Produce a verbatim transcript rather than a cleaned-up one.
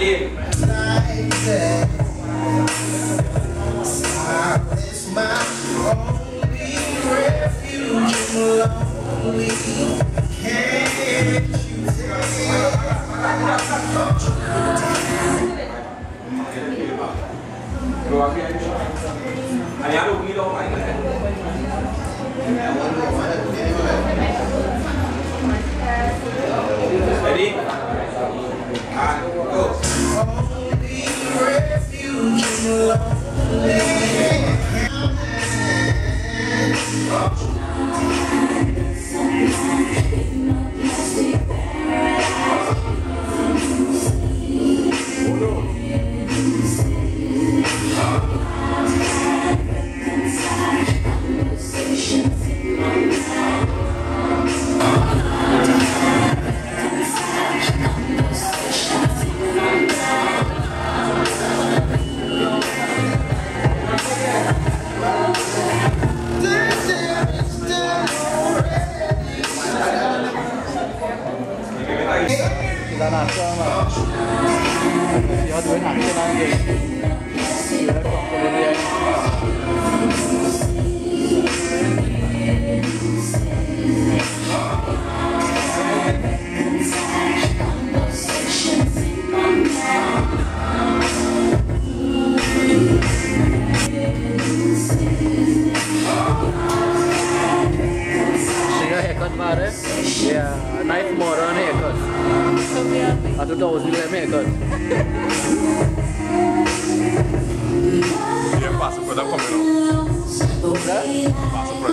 Adil. It's my only refuge from lonely. Can't you Anh ăn đi đâu anh này? Ready? And go. only refuge from lonely. Kita nak sama. Siapa tu nak kita nanti. Kita kau kemudian. Siapa haircut baru? Ya, knife moron haircut. Atau dah usir haircut. Dia passa por dar comendo. Sudah? Passa por